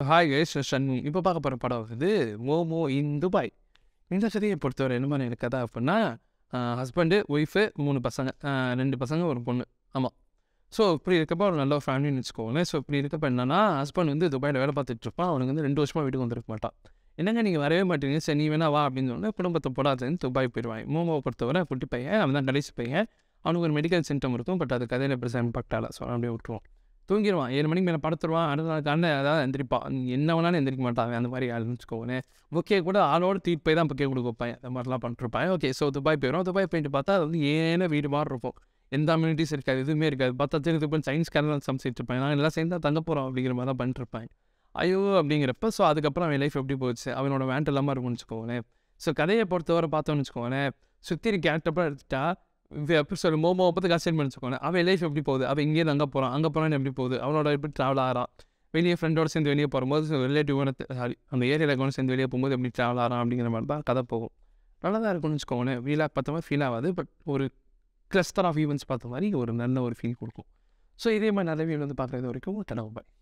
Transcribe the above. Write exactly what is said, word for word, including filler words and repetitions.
Hi guys, ஷன்னு. இப்போ பார்க்க போகிற படம் வந்து மோமோ இன் துபாய். இந்த கதையை பொறுத்தவரை என்ன மாதிரி எனக்கு கதை அப்படின்னா, ஹஸ்பண்டு, ஒய்ஃபு, மூணு பசங்க, ரெண்டு பசங்க ஒரு பொண்ணு. ஆமாம். ஸோ இப்படி இருக்கப்போ ஒரு நல்ல ஃபேமிலின்னு வச்சுக்கோங்களேன். ஸோ இப்படி இருக்கப்போ என்னன்னா, ஹஸ்பண்ட் வந்து துபாயில் வேலை பார்த்துட்டு இருப்பான். அவனுக்கு வந்து ரெண்டு வருஷமாக வீட்டுக்கு வந்துருக்க மாட்டான். என்னங்க நீங்கள் வரவே மாட்டீங்க, சரி நீ வேணா வா அப்படின்னு சொன்னால் குடும்பத்தை போடாதுன்னு துபாய் போயிடுவாங்க. மோமோவை பொறுத்தவரை குட்டி பையன், அவன் தான் கடைசி பையன். அவனுக்கு ஒரு மெடிக்கல் சிம்டம் இருக்கும், பட் அது கதையில் பெருசாக இம்பாக்ட் ஆகலை. ஸோ அப்படியே விட்டுருவோம். தூங்கிடுவான், ஏழு மணிக்கு மேலே படுத்துருவான். அடுத்த நாள் காலையில் அதாவது எந்திரிப்பான். என்ன வேணாலும் எந்திரிக்க மாட்டான், அந்த மாதிரி ஆளுன்னு வச்சுக்கோங்களேன். ஓகே கூட ஆளோட தீட்டு போய் தான் இப்போ கொடுக்க வைப்பாங்க, அந்த மாதிரிலாம் பண்ணிருப்பாங்க. ஓகே, ஸோ துபாய் போயிடும். துபாய் போயிட்டு பார்த்தா அது வந்து ஏன வீடு மாதிரி இருக்கும். எந்த அம்யூனிட்டிஸ் இருக்காது, எதுவுமே இருக்காது. பார்த்தா தெரிஞ்சு போய் சயின்ஸ் கேரளா சமைச்சிட்டு இருப்பாங்க. நான் எல்லாம் சேர்ந்து தங்க போகிறோம் அப்படிங்கிற மாதிரி தான் பண்ணிருப்பாங்க. ஐயோ அப்படிங்கிறப்ப ஸோ அதுக்கப்புறம் அவன் லைஃப் எப்படி போச்சு, அவனோட வேண்ட் இல்லாமல் இருக்கும்னு வச்சுக்கோங்களேன். ஸோ கதையை பொறுத்தவரை பார்த்தோன்னு வச்சுக்கோங்களேன், சுற்றி கேரக்டராக எடுத்துட்டா எப்படி சொல்லு மோமோவை பற்றி கன்சென்ட் பண்ணி வச்சுக்கோங்களேன். அவன் லைஃப் எப்படி போகுது, அவன் இங்கேருந்து அங்கே போகிறான், அங்கே போகிறான்னு எப்படி போகுது, அவனோட எப்படி ட்ராவல் ஆகிறான், வெளியே ஃப்ரெண்டோட சேர்ந்து வெளியே போகும்போது ரிலேட்டிவோட சாரி அந்த ஏரியாவில் கூட சேர்ந்து வெளியே போகும்போது எப்படி ட்ராவல் ஆகிறான் அப்படிங்கிற மாதிரி தான் கதை போகும். நல்லா தான் இருக்கும்னு வச்சுக்கோங்களேன். வீலாக பார்த்த மாதிரி ஃபீல் ஆகாது, பட் ஒரு கிளஸ்டர் ஆஃப் ஈவெண்ட்ஸ் பார்த்த மாதிரி ஒரு நல்ல ஒரு ஃபீல் கொடுக்கும். ஸோ இதே மாதிரி நிறைய வீடு வந்து பார்க்குறது வரைக்கும் தடவை பாய்.